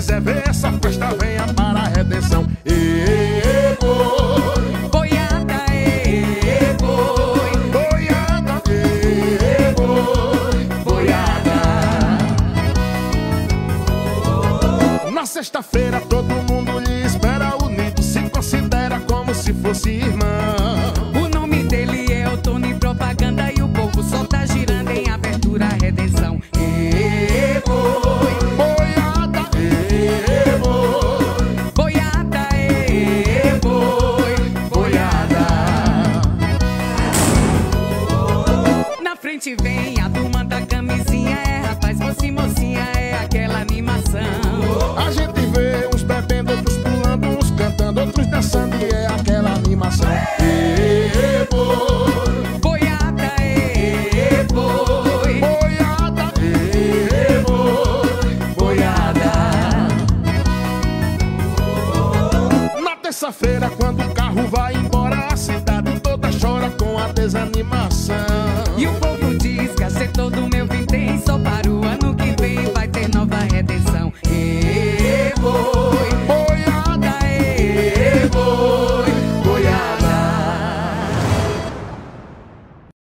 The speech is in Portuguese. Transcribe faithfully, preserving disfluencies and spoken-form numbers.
quiser ver essa festa, venha para a Redenção. Ê, ê, boi, boiada, ê, boi, boiada, ê, boi, boiada. Na sexta-feira todo mundo lhe espera unido, se considera como se fosse irmão. O nome dele é o Tony Propaganda e o povo só tá girando em abertura à Redenção. Ê, boi, Boiada, ê, boi, boiada, ê, boi, boiada. Na frente vem a turma da camisinha, é rapaz, moça e mocinha, é aquela animação. a gente vê uns bebendo, outros pulando, uns cantando, outros dançando, e é aquela animação. Ê, boi, Boiada, ê, boi, boiada, ê, boi, boiada. Na terça-feira, quando o carro vai embora, a cidade toda chora com a desanimação. E o povo